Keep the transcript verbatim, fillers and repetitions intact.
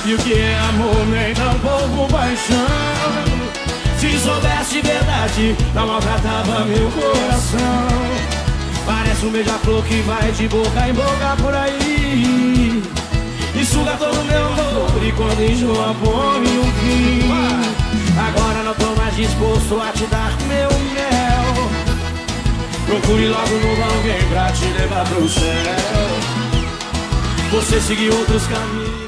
E o que é amor, nem tampouco paixão. Se soubesse de verdade, não maltratava meu coração. Parece um beija-flor que vai de boca em boca por aí e suga todo meu amor, e quando enjoa põe um fim. Agora não tô mais disposto a te dar meu mel. Procure logo novo alguém pra te levar pro céu. Você seguiu outros caminhos.